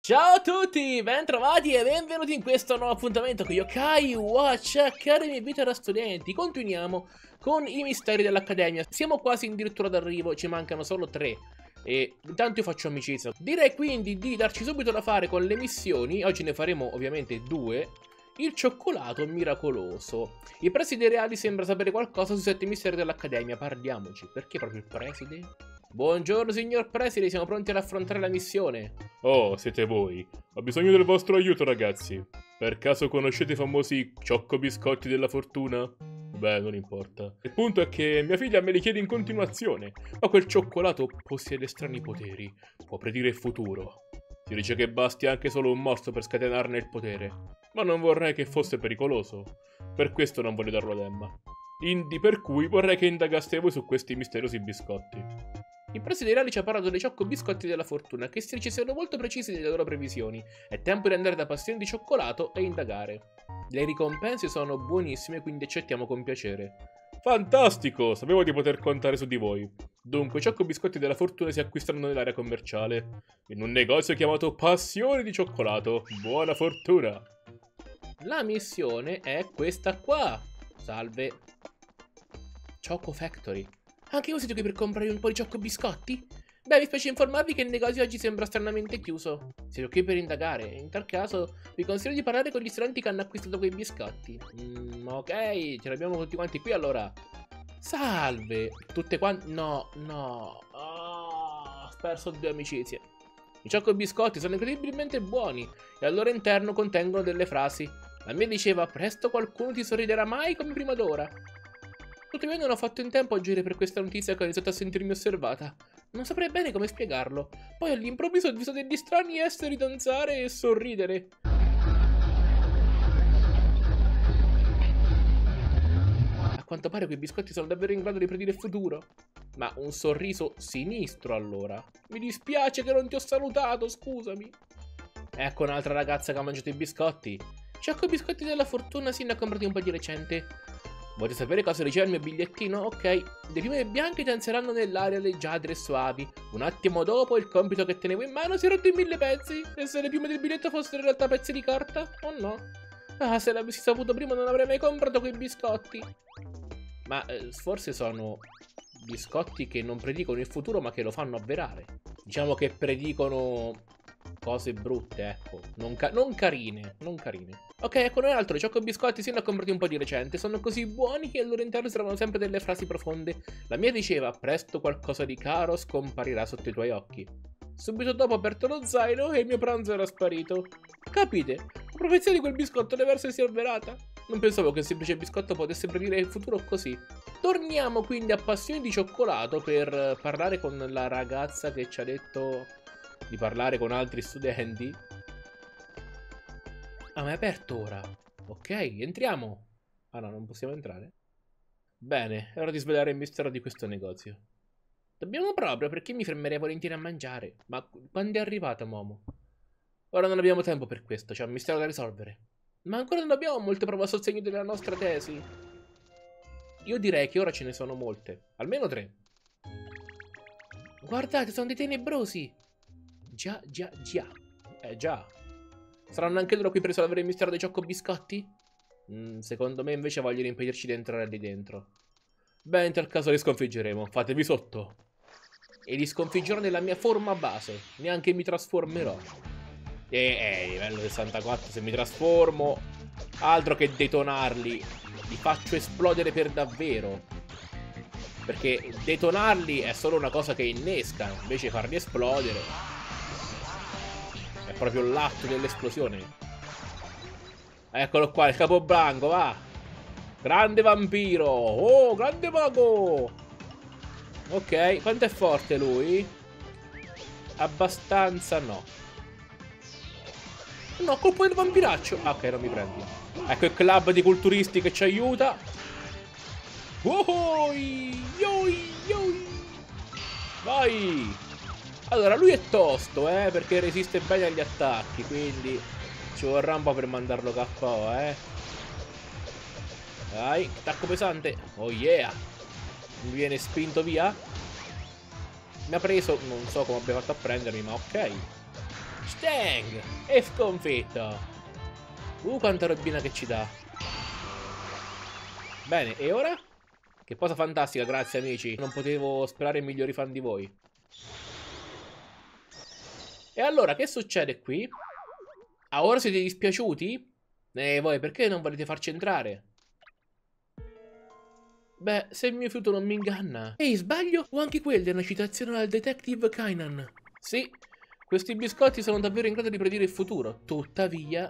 Ciao a tutti, bentrovati e benvenuti in questo nuovo appuntamento con Yokai Watch Academy Vita da Studenti. Continuiamo con i misteri dell'Accademia. Siamo quasi addirittura d'arrivo, ci mancano solo 3. E intanto io faccio amicizia. Direi quindi di darci subito da fare con le missioni. Oggi ne faremo ovviamente 2. Il cioccolato miracoloso. Il preside reali sembra sapere qualcosa sui 7 misteri dell'Accademia. Parliamoci. Perché proprio il preside? Buongiorno signor preside, siamo pronti ad affrontare la missione. Oh, siete voi. Ho bisogno del vostro aiuto, ragazzi. Per caso conoscete i famosi ciocco biscotti della fortuna? Beh, non importa. Il punto è che mia figlia me li chiede in continuazione, ma quel cioccolato possiede strani poteri. Può predire il futuro. Si dice che basti anche solo un morso per scatenarne il potere, ma non vorrei che fosse pericoloso. Per questo non voglio darlo ad Emma. Per cui vorrei che indagaste voi su questi misteriosi biscotti. Il preside reali ci ha parlato dei ciocco biscotti della fortuna, che si siano molto precisi nelle loro previsioni. È tempo di andare da passione di cioccolato e indagare. Le ricompense sono buonissime, quindi accettiamo con piacere. Fantastico! Sapevo di poter contare su di voi. Dunque, i ciocco biscotti della fortuna si acquistano nell'area commerciale, in un negozio chiamato Passione di Cioccolato. Buona fortuna! La missione è questa qua. Salve. Choco Factory. Anche voi siete qui per comprare un po' di ciocco biscotti? Beh, vi spiace informarvi che il negozio oggi sembra stranamente chiuso. Siete qui per indagare. In tal caso, vi consiglio di parlare con gli studenti che hanno acquistato quei biscotti. Ok, ce l'abbiamo tutti quanti qui allora. Salve. Tutte quante... No. Ho perso 2 amicizie. I ciocco biscotti sono incredibilmente buoni e al loro interno contengono delle frasi. La mia diceva, presto qualcuno ti sorriderà mai come prima d'ora. Tuttavia non ho fatto in tempo a agire per questa notizia che ho iniziato a sentirmi osservata. Non saprei bene come spiegarlo. Poi all'improvviso ho visto degli strani esseri danzare e sorridere. A quanto pare quei biscotti sono davvero in grado di predire il futuro. Ma un sorriso sinistro allora. Mi dispiace che non ti ho salutato, scusami. Ecco un'altra ragazza che ha mangiato i biscotti. Ciocco i biscotti della fortuna si ne ha comprati un po' di recente. Volete sapere cosa riceve il mio bigliettino? Ok, le piume bianche danzeranno nell'aria leggiadre e suavi. Un attimo dopo il compito che tenevo in mano si è rotto in 1000 pezzi. E se le piume del biglietto fossero in realtà pezzi di carta? Oh no. Ah, se l'avessi saputo prima non avrei mai comprato quei biscotti. Ma forse sono biscotti che non predicono il futuro ma che lo fanno avverare. Diciamo che predicono cose brutte, ecco. Non carine. Ok, ecco un altro. I ciocco biscotti si ne ho comprati un po' di recente. Sono così buoni che al loro interno si trovano sempre delle frasi profonde. La mia diceva, presto qualcosa di caro scomparirà sotto i tuoi occhi. Subito dopo ho aperto lo zaino e il mio pranzo era sparito. Capite? La profezia di quel biscotto deve essersi avverata. Non pensavo che un semplice biscotto potesse predire il futuro così. Torniamo quindi a Passioni di Cioccolato per parlare con la ragazza che ci ha detto di parlare con altri studenti. Ah, ma è aperto ora. Ok, entriamo. Ah no, non possiamo entrare. Bene, è ora di svelare il mistero di questo negozio. Dobbiamo proprio, perché mi fermerei volentieri a mangiare. Ma quando è arrivata, Momo? Ora non abbiamo tempo per questo, c'è un mistero da risolvere. Ma ancora non abbiamo molte prove a sostegno della nostra tesi. Io direi che ora ce ne sono molte. Almeno 3. Guardate, sono dei tenebrosi. Già. Già. Saranno anche loro qui per risolvere il mistero dei ciocco biscotti? Secondo me invece vogliono impedirci di entrare lì dentro. Beh, in tal caso li sconfiggeremo. Fatevi sotto. E li sconfiggerò nella mia forma base. Neanche mi trasformerò. Livello 64. Se mi trasformo, altro che detonarli. Li faccio esplodere per davvero. Perché detonarli è solo una cosa che innesca. Invece farli esplodere è proprio l'atto dell'esplosione. Eccolo qua, il capobranco, va. Grande vampiro. Oh, grande mago. Ok, quanto è forte lui? Abbastanza no. No, colpo del vampiraccio. Ah, ok, non mi prendi. Ecco il club di culturisti che ci aiuta. Oh, yoi. Vai. Allora, lui è tosto, perché resiste bene agli attacchi, quindi ci vorrà un po' per mandarlo KO, Dai, attacco pesante. Oh yeah. Mi viene spinto via. Mi ha preso, non so come abbia fatto a prendermi, ma ok. Stang! E sconfitto! Quanta robina che ci dà. Bene, e ora? Che cosa fantastica, grazie amici. Non potevo sperare migliori fan di voi. E allora, che succede qui? Ah, ora siete dispiaciuti? Voi perché non volete farci entrare? Beh, se il mio fiuto non mi inganna. Ehi, sbaglio? O anche quella è una citazione al Detective Kainan? Sì, questi biscotti sono davvero in grado di predire il futuro. Tuttavia...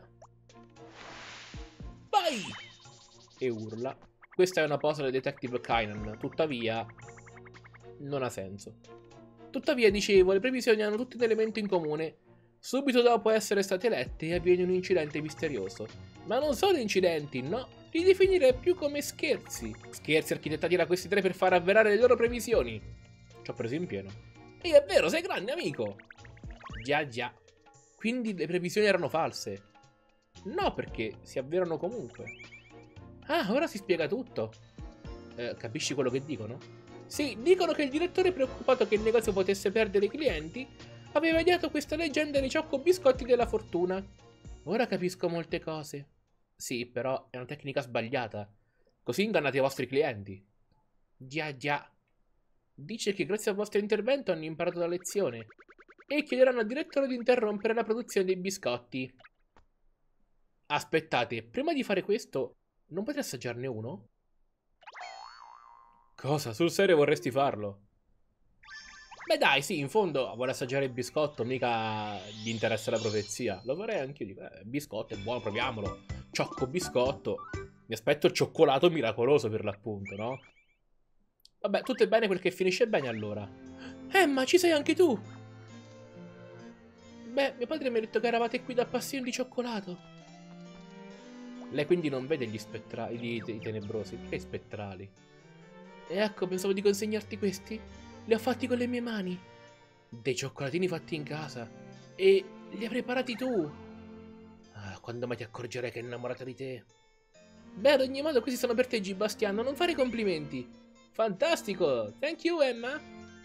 Vai! E urla. Questa è una posa del Detective Kainan. Tuttavia... non ha senso. Tuttavia, dicevo, le previsioni hanno tutti un elemento in comune. Subito dopo essere state elette avviene un incidente misterioso. Ma non sono incidenti, no. Li definirei più come scherzi. Scherzi architettati da questi tre per far avverare le loro previsioni. Ci ho preso in pieno. Ehi, è vero, sei grande, amico. Già, già. Quindi le previsioni erano false. No, perché si avverano comunque. Ah, ora si spiega tutto. Capisci quello che dicono? Sì, dicono che il direttore, preoccupato che il negozio potesse perdere i clienti, aveva ideato questa leggenda dei ciocco biscotti della fortuna. Ora capisco molte cose. Sì, però è una tecnica sbagliata. Così ingannate i vostri clienti. Già, già. Dice che grazie al vostro intervento hanno imparato la lezione e chiederanno al direttore di interrompere la produzione dei biscotti. Aspettate, prima di fare questo, non potete assaggiarne uno? Cosa? Sul serio vorresti farlo? Beh dai, sì, in fondo vuole assaggiare il biscotto, mica gli interessa la profezia. Lo farei anche io, dico, biscotto è buono, proviamolo. Ciocco biscotto. Mi aspetto il cioccolato miracoloso per l'appunto, no? Vabbè, tutto è bene quel che finisce bene allora. Ma ci sei anche tu? Beh, mio padre mi ha detto che eravate qui da passione di cioccolato. Lei quindi non vede gli spettrali, i tenebrosi, perché spettrali? E ecco, pensavo di consegnarti questi. Li ho fatti con le mie mani. Dei cioccolatini fatti in casa. E li hai preparati tu. Ah, quando mai ti accorgerai che è innamorata di te? Beh, ad ogni modo questi sono per te, G. Bastiano, non fare complimenti. Fantastico! Thank you, Emma!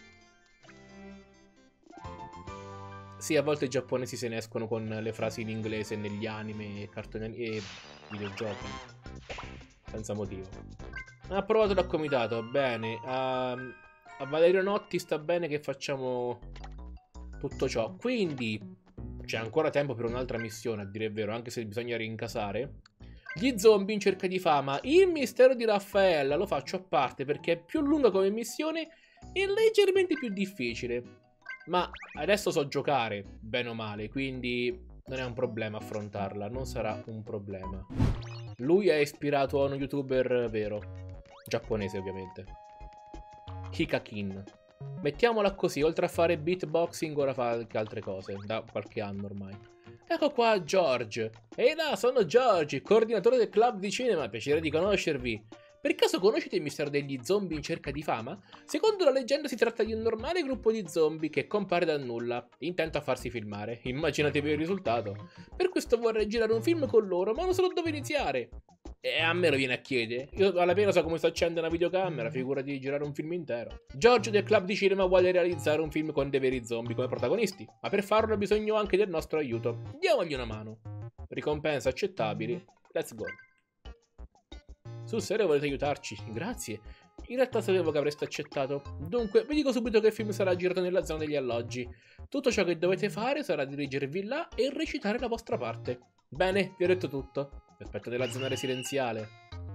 Sì, a volte i giapponesi se ne escono con le frasi in inglese negli anime, cartoni e videogiochi. Senza motivo. Approvato dal comitato, bene. A Valerio Notti sta bene che facciamo tutto ciò. Quindi c'è ancora tempo per un'altra missione, a dire il vero, anche se bisogna rincasare. Gli zombie in cerca di fama. Il mistero di Raffaella lo faccio a parte perché è più lunga come missione e leggermente più difficile. Ma adesso so giocare, bene o male, quindi non è un problema affrontarla, non sarà un problema. Lui è ispirato a uno youtuber vero, giapponese ovviamente. Hikakin. Mettiamola così, oltre a fare beatboxing ora fa anche altre cose, da qualche anno ormai. Ecco qua George. Ehi là, sono George, coordinatore del club di cinema, piacere di conoscervi. Per caso conoscete il mistero degli zombie in cerca di fama? Secondo la leggenda si tratta di un normale gruppo di zombie che compare dal nulla, intento a farsi filmare. Immaginatevi il risultato. Per questo vorrei girare un film con loro, ma non so dove iniziare. E a me lo viene a chiedere. Io alla pena so come si accende una videocamera, figurati di girare un film intero. George del club di cinema vuole realizzare un film con dei veri zombie come protagonisti, ma per farlo ha bisogno anche del nostro aiuto. Diamogli una mano. Ricompense accettabili. Let's go. Sul serio volete aiutarci? Grazie. In realtà sapevo che avreste accettato. Dunque, vi dico subito che il film sarà girato nella zona degli alloggi. Tutto ciò che dovete fare sarà dirigervi là e recitare la vostra parte. Bene, vi ho detto tutto. Vi aspetto nella zona residenziale.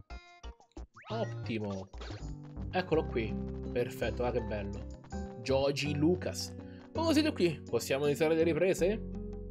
Ottimo. Eccolo qui. Perfetto, ah che bello. Joji Lucas. Oh, siete qui. Possiamo iniziare le riprese?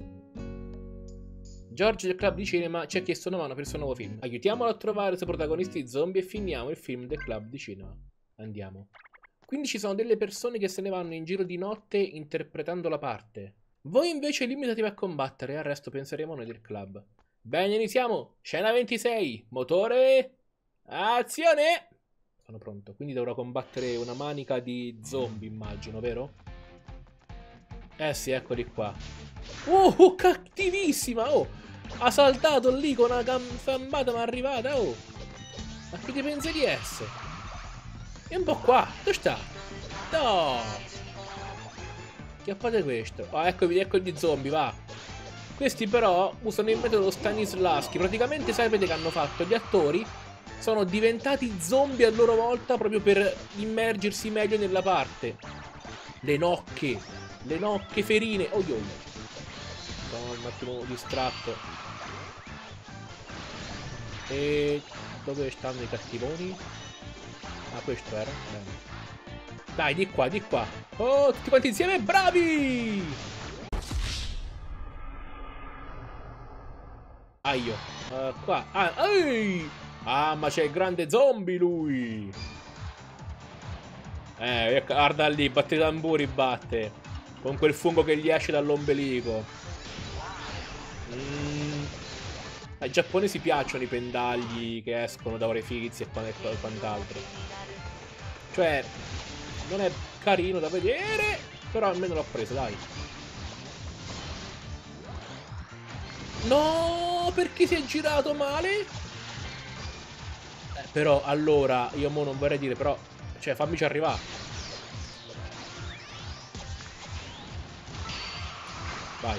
George del club di cinema ci ha chiesto una mano per il suo nuovo film. Aiutiamolo a trovare i suoi protagonisti zombie e finiamo il film del club di cinema. Andiamo. Quindi ci sono delle persone che se ne vanno in giro di notte interpretando la parte. Voi invece limitatevi a combattere e al resto penseremo noi del club. Bene, iniziamo. Scena 26. Motore. Azione. Sono pronto. Quindi dovrò combattere una manica di zombie, immagino, vero? Eh sì, eccoli qua. Oh, cattivissima, oh! Ha saltato lì con una gambata ma arrivata, oh! Ma chi ti pensi di essere? E un po' qua, dove sta? No! Schiappate questo. Oh, ecco gli zombie, va. Questi però usano il metodo Stanislavski. Praticamente sapete che hanno fatto? Gli attori sono diventati zombie a loro volta proprio per immergersi meglio nella parte. Le nocche ferine. Oh, yo. Sono un attimo distratto. E dove stanno i cattivoni? Ah, questo era? Bene. Dai, di qua, di qua. Oh, tutti quanti insieme, bravi! Aio. Qua. Ah, ehi! Ah, ma c'è il grande zombie lui! Guarda lì, batte i tamburi, batte. Con quel fungo che gli esce dall'ombelico. Ai giapponesi piacciono i pendagli che escono da orefizi e quant'altro. Cioè, non è carino da vedere, però almeno l'ho preso, dai. No, perché si è girato male? Però, allora, io mo non vorrei dire, però... Cioè, fammici arrivare. Vai.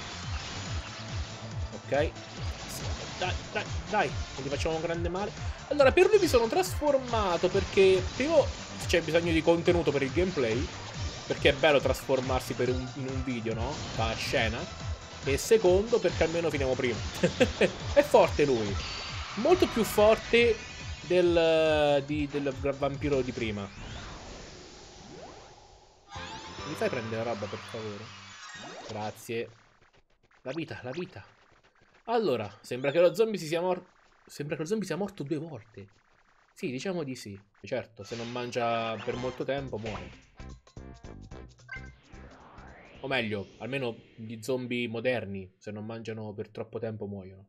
Ok. Dai, non gli facciamo un grande male. Allora, per lui mi sono trasformato perché... Primo, c'è bisogno di contenuto per il gameplay. Perché è bello trasformarsi in un video, no? La scena. E secondo, perché almeno finiamo prima. È forte lui. Molto più forte del vampiro di prima. Mi fai prendere roba, per favore? Grazie. La vita, la vita. Allora, sembra che lo zombie sia morto. Sembra che lo zombie sia morto 2 volte. Sì, diciamo di sì. Certo, se non mangia per molto tempo muore. O meglio, almeno gli zombie moderni, se non mangiano per troppo tempo muoiono.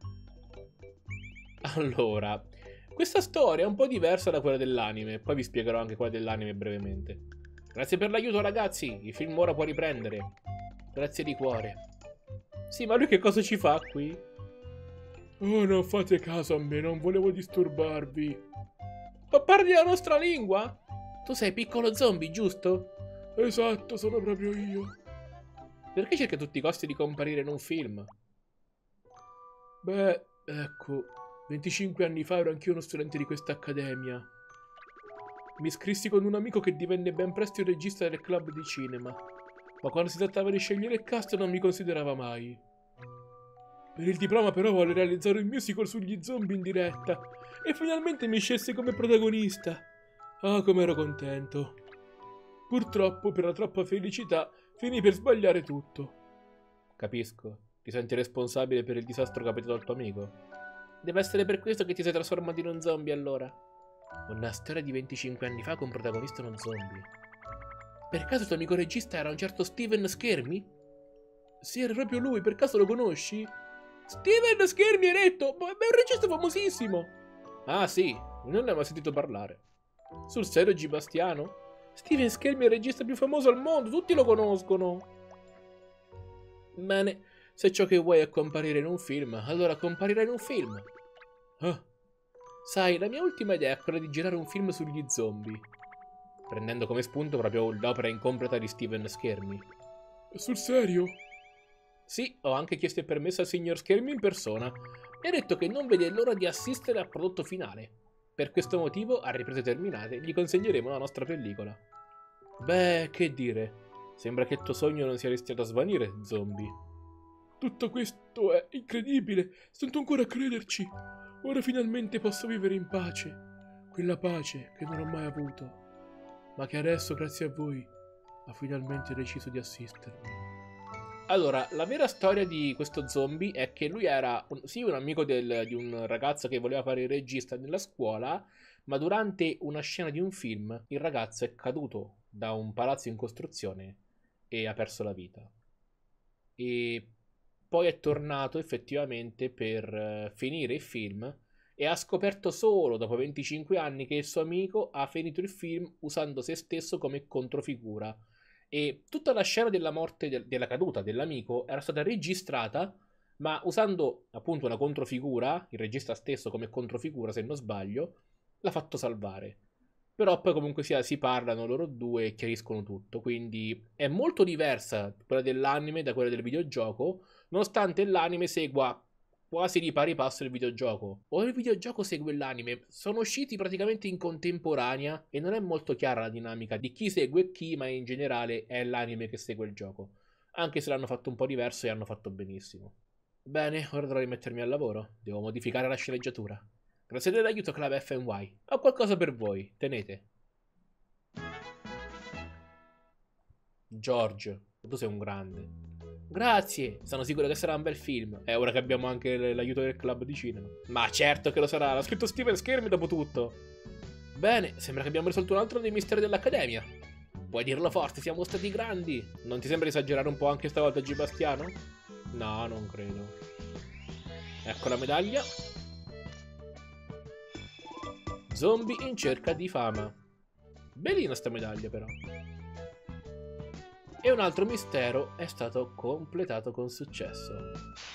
Allora, questa storia è un po' diversa da quella dell'anime. Poi vi spiegherò anche quella dell'anime brevemente. Grazie per l'aiuto, ragazzi. Il film ora può riprendere. Grazie di cuore. Sì, ma lui che cosa ci fa qui? Oh, non fate caso a me, non volevo disturbarvi. Ma parli la nostra lingua? Tu sei piccolo zombie, giusto? Esatto, sono proprio io. Perché cerchi a tutti i costi di comparire in un film? Beh, ecco, 25 anni fa ero anch'io uno studente di questa accademia. Mi iscrissi con un amico che divenne ben presto il regista del club di cinema, ma quando si trattava di scegliere il cast non mi considerava mai. Per il diploma però volle realizzare un musical sugli zombie in diretta e finalmente mi scelse come protagonista. Ah, come ero contento. Purtroppo, per la troppa felicità, finì per sbagliare tutto. Capisco. Ti senti responsabile per il disastro capitato al tuo amico? Deve essere per questo che ti sei trasformato in un zombie, allora. Una storia di 25 anni fa con protagonista uno zombie. Per caso il tuo amico regista era un certo Steven Schermi? Sì, era proprio lui, per caso lo conosci? Steven Schermi, hai detto? Ma è un regista famosissimo! Ah sì, non ne ho mai sentito parlare. Sul serio, G. Bastiano? Steven Schermi è il regista più famoso al mondo, tutti lo conoscono. Bene, se ciò che vuoi è comparire in un film, allora comparirai in un film. Ah. Sai, la mia ultima idea è quella di girare un film sugli zombie. Prendendo come spunto proprio l'opera incompleta di Steven Schermi. Sul serio? Sì, ho anche chiesto il permesso al signor Schermi in persona. Mi ha detto che non vede l'ora di assistere al prodotto finale. Per questo motivo, a riprese terminate, gli consegneremo la nostra pellicola. Beh, che dire. Sembra che il tuo sogno non sia restato a svanire, zombie. Tutto questo è incredibile. Stento ancora a crederci. Ora finalmente posso vivere in pace. Quella pace che non ho mai avuto. Ma che adesso, grazie a voi, ha finalmente deciso di assistermi. Allora, la vera storia di questo zombie è che lui era, sì, un amico di un ragazzo che voleva fare il regista nella scuola, ma durante una scena di un film il ragazzo è caduto da un palazzo in costruzione e ha perso la vita. E poi è tornato effettivamente per finire il film e ha scoperto solo dopo 25 anni che il suo amico ha finito il film usando se stesso come controfigura. E tutta la scena della morte, della caduta dell'amico era stata registrata, ma usando appunto una controfigura, il regista stesso come controfigura se non sbaglio, l'ha fatto salvare. Però poi comunque sia si parlano loro due e chiariscono tutto, quindi è molto diversa quella dell'anime da quella del videogioco, nonostante l'anime segua quasi di pari passo il videogioco. O il videogioco segue l'anime, sono usciti praticamente in contemporanea e non è molto chiara la dinamica di chi segue chi, ma in generale è l'anime che segue il gioco. Anche se l'hanno fatto un po' diverso e hanno fatto benissimo. Bene, ora dovrò rimettermi al lavoro, devo modificare la sceneggiatura. Grazie dell'aiuto Club FNY. Ho qualcosa per voi, tenete. George, tu sei un grande. Grazie, sono sicuro che sarà un bel film. E ora che abbiamo anche l'aiuto del club di cinema. Ma certo che lo sarà, l'ha scritto Steven Schermi dopo tutto. Bene, sembra che abbiamo risolto un altro dei misteri dell'Accademia. Puoi dirlo forte, siamo stati grandi. Non ti sembra esagerare un po' anche stavolta, G. Bastiano? No, non credo. Ecco la medaglia. Zombie in cerca di fama. Bellina sta medaglia però. E un altro mistero è stato completato con successo.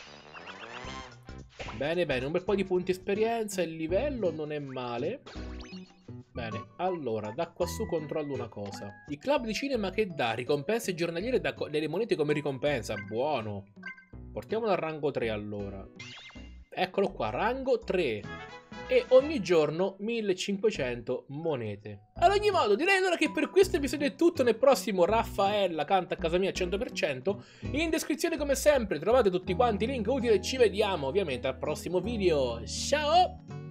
Bene, bene, un bel po' di punti esperienza, il livello non è male. Bene, allora, da qua su controllo una cosa. Il club di cinema che dà ricompense giornaliere da delle monete come ricompensa, buono. Portiamolo al rango 3 allora. Eccolo qua, rango 3. E ogni giorno 1500 monete. Ad ogni modo, direi allora che per questo episodio è tutto. Nel prossimo Raffaella canta a casa mia 100%. In descrizione come sempre trovate tutti quanti i link utili e ci vediamo ovviamente al prossimo video. Ciao!